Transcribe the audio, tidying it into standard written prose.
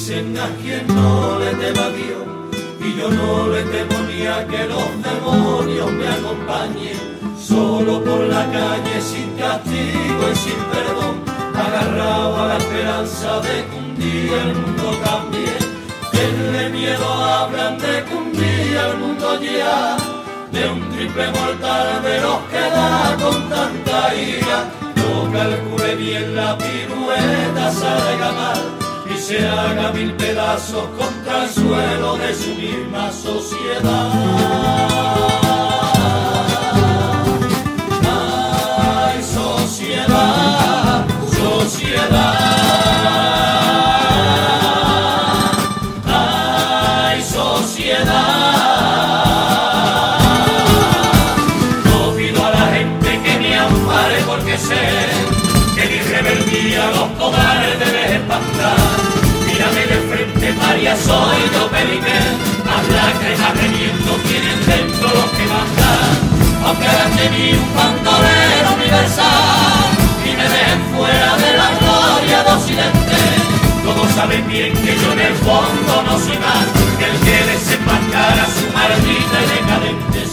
dicen a quien no le tema a Dios, y yo no le temo ni a que los demonios me acompañen. Solo por la calle sin castigo y sin perdón, agarrado a la esperanza de que un día el mundo cambie. Denle miedo, hablan de que un día el mundo ya, de un triple mortal de los que da con tanta ira. No calcule bien la pirueta, salga mal y se haga mil pedazos contra el suelo de su misma sociedad. Ay, sociedad, sociedad. Ay, sociedad. No pido a la gente que me ampare porque sé que mi rebeldía los cobardes debe espantar. Mírame de frente, María, soy yo Pelique, las lágrimas reviento tienen dentro los que mandan. Aunque hagan de mí un bandolero universal y me dejen fuera de la gloria de Occidente, todos saben bien que yo en el fondo no soy más que el que desenmascara su maldita y decadente